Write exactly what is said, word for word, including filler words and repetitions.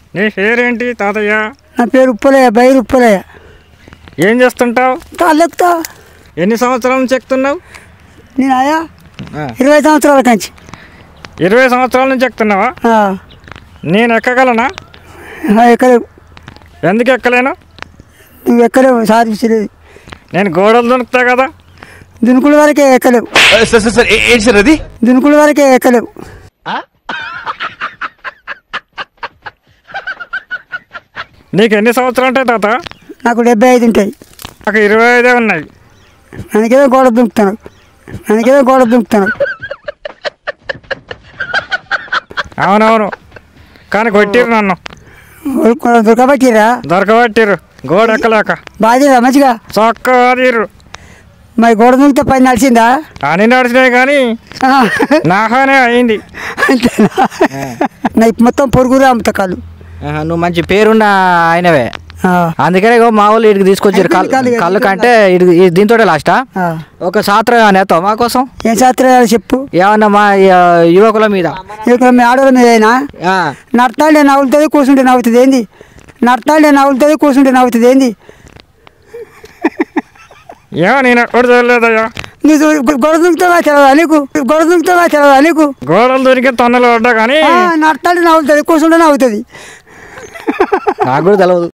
నీ పేరేంటి తాతయ్య? నా పేరు ఉప్పలయ్య, బైరు ఉప్పలయ్య. ఏం చేస్తుంటావు? తాళ్ళెక్కుతా. ఎన్ని సంవత్సరాల నుంచి ఎక్కుతున్నావు? నేను ఆయా ఇరవై సంవత్సరాల కంచి. ఇరవై సంవత్సరాల నుంచి ఎక్కుతున్నావా? నేను ఎక్కగలనా? ఎక్కలేవు. ఎందుకు ఎక్కలేను? నువ్వు ఎక్కలేవు, సాధించ లేదు. నేను గోడలు దునుకుతా కదా. దునుకుల వరకే ఎక్కలేవు. అది దునుకుల వరకే ఎక్కలేవు. నీకు ఎన్ని సంవత్సరాలు ఉంటాయి తాత? నాకు డెబ్బై ఐదు ఉంటాయి. నాకు ఇరవై ఐదే ఉన్నాయి. మనకేదో గోడ దుంకుతాను, మనకేదో గోడ దుంకుతాను. అవునవును, కానీ కొట్టిరు నన్ను. దొరకబట్టిరా? దొరకబట్టిరు గోడ ఎక్కలేక. బాధిరా మంచిగా చొక్కదిరు. మరి గోడ దుంకితే పని నడిచిందా? అని నడిచినాయి కానీ నాహానే అయింది. అంతేనా? నా మొత్తం పొరుగురు అమ్ముతా కాళ్ళు. నువ్వు మంచి పేరున్న ఆయనవే, అందుకనే మా వాళ్ళు ఇడికి తీసుకొచ్చారు. కళ్ళు కంటే దీంతో లాస్టా ఒక శాస్త్రం నేతావు మా కోసం. ఏం శాస్త్రం చెప్పు. ఏమన్నా మా యువకుల మీద, యువకుల మీద, ఆడవాళ్ళ మీద అయినా నడతాడే నవ్వుతుంది, కూర్చుంటే నవ్వుతుంది ఏంది? నడతాడే నవ్వుతుంది, కూర్చుంటే నవ్వుతుంది ఏంది? ఏమో నేను ఎప్పుడు చూడలేదయ్యా. నువ్వు గొడవ దుంకుతావా తెలవదా నీకు? గొడవ దుంకుతావా తెలవదా నీకు? గోడలు దొరికి తొన్నలు పడ్డా కానీ నడతాడే నవ్వుతుంది, కూర్చుంటే నవ్వుతుంది. నాకు కూడా తెలియదు.